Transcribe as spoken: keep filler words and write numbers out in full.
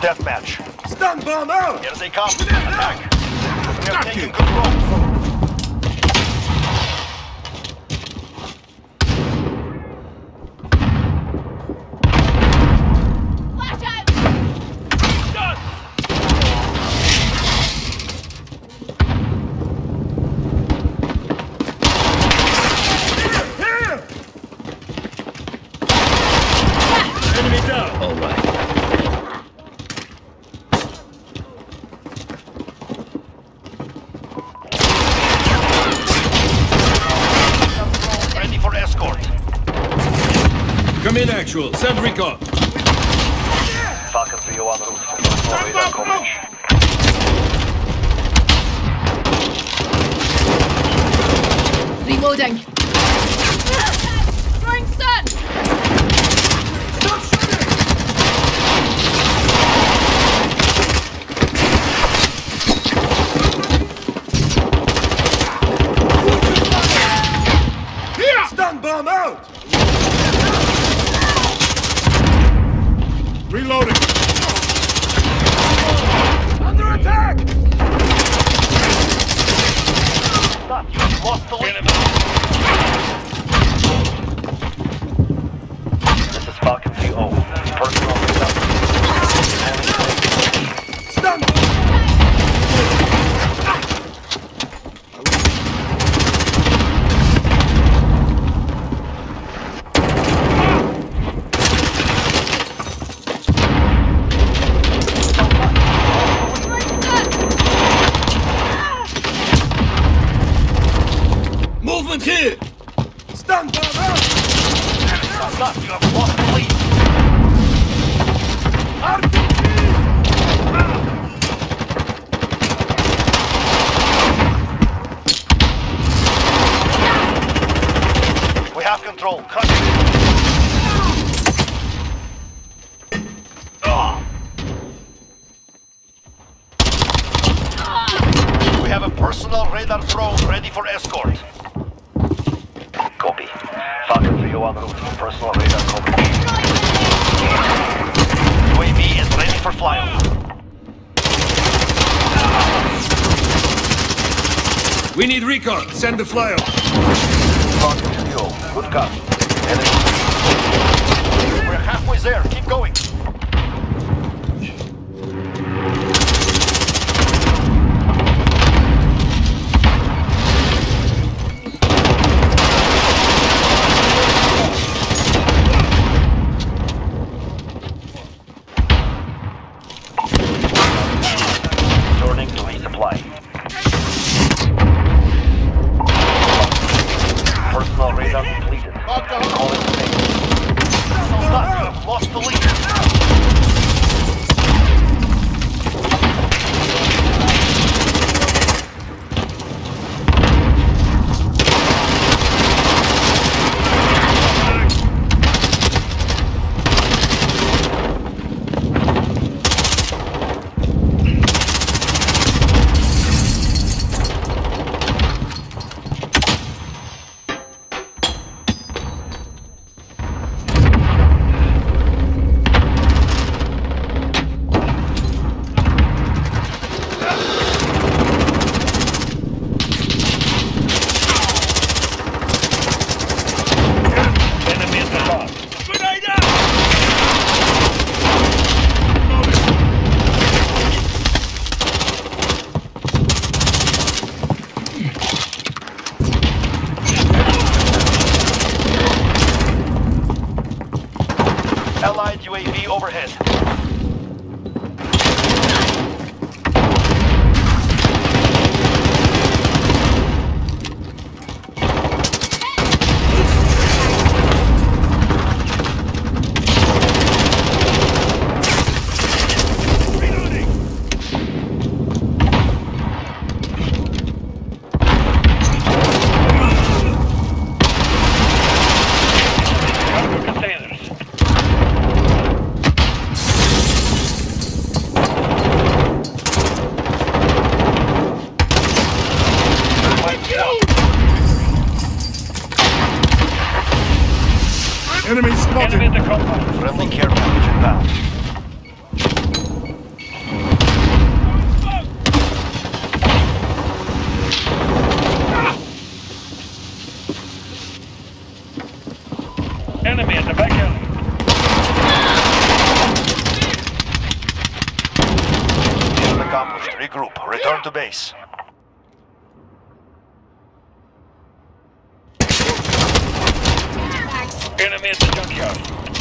Deathmatch. Stun bomb out! Here they come. Attack! We are taking control. Come in, actual. Send recon. Falcon three oh en route for personal radar coverage. Reloading. Throwing stun. Stop shooting! Here! Stun bomb out! Reloading! Under attack! Stop, you lost the lead. This is Falcon three oh. Personal radar. Stun! Movement here! Stun bomb out! Stop, you have lost the lead. R P G! We have control. Cut. We have a personal radar drone ready for escort. Copy. Falcon three oh en route for personal radar coverage. U A V is ready for flyover. We need recon. Send the flyover. Falcon three oh, good copy. Enemy. We're halfway there. Keep going. Returning to resupply. Personal radar completed. Call it safe. Stop, you have lost the lead. Allied U A V overhead. Enemy spotted! Enemy in the compound. Friendly care package inbound. enemy at the back alley. Mission accomplished. Regroup. Return to base. Enemy at the junkyard.